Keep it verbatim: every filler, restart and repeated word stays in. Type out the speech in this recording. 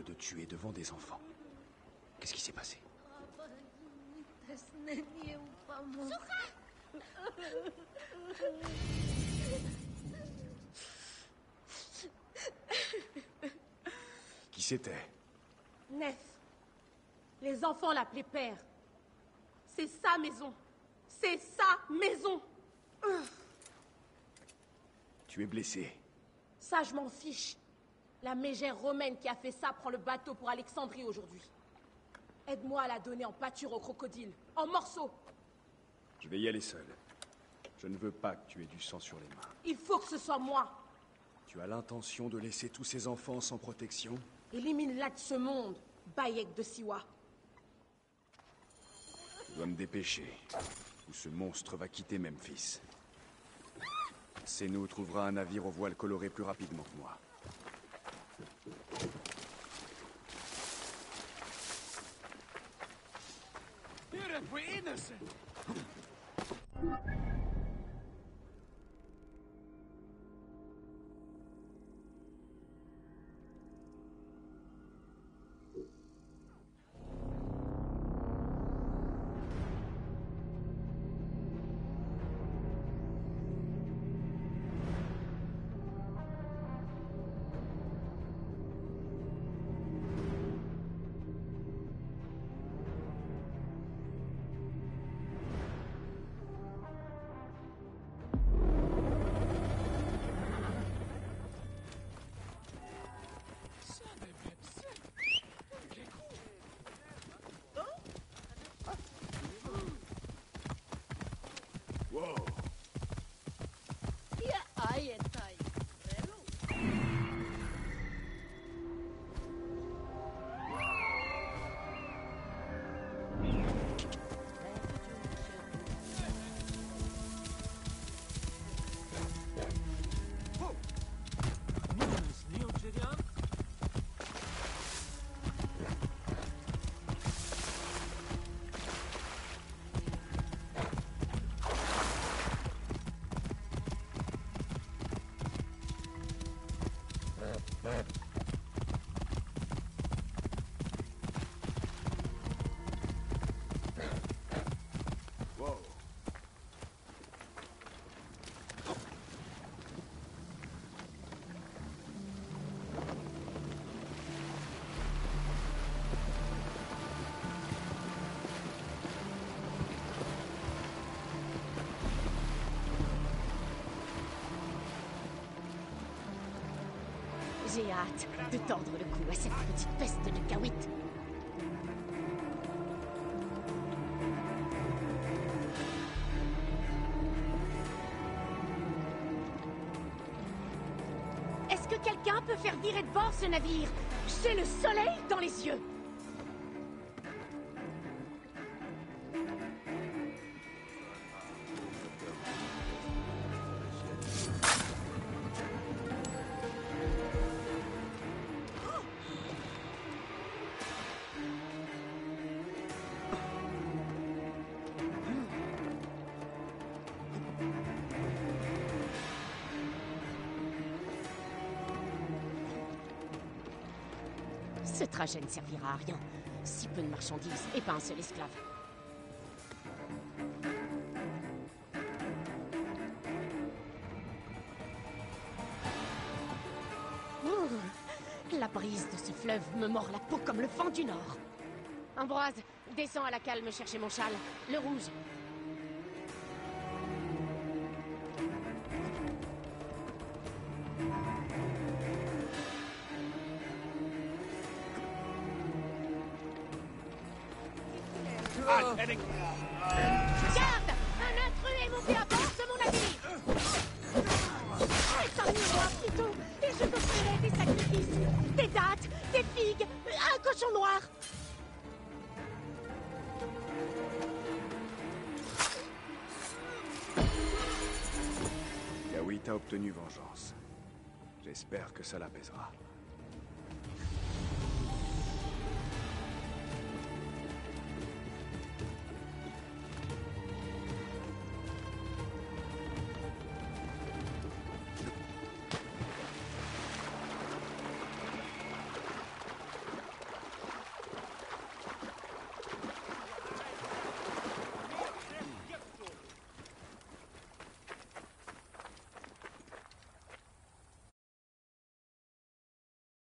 de tuer devant des enfants. Qu'est-ce qui s'est passé? Qui c'était? Nef. Les enfants l'appelaient père. C'est sa maison. C'est sa maison. Tu es blessé. Ça, je m'en fiche. La mégère romaine qui a fait ça prend le bateau pour Alexandrie aujourd'hui. Aide-moi à la donner en pâture au crocodile. En morceaux. Je vais y aller seul. Je ne veux pas que tu aies du sang sur les mains. Il faut que ce soit moi. Tu as l'intention de laisser tous ces enfants sans protection? Élimine-la de ce monde, Bayek de Siwa. Je dois me dépêcher, ou ce monstre va quitter Memphis. Seno trouvera un navire aux voiles colorées plus rapidement que moi. You're innocent. Wow! Wow. J'ai hâte de tordre le cou à cette petite peste de Kawit. Est-ce que quelqu'un peut faire virer de bord ce navire? J'ai le soleil dans les yeux. Ce trajet ne servira à rien. Si peu de marchandises et pas un seul esclave. Ouh, la brise de ce fleuve me mord la peau comme le vent du nord. Ambroise, descends à la cale me chercher mon châle, le rouge. Garde! Un intrus est monté à bord de mon navire! Épargne-moi plutôt, et je t'offrirai des sacrifices, des dattes, des figues, un cochon noir! Kawit a obtenu vengeance. J'espère que ça l'apaisera.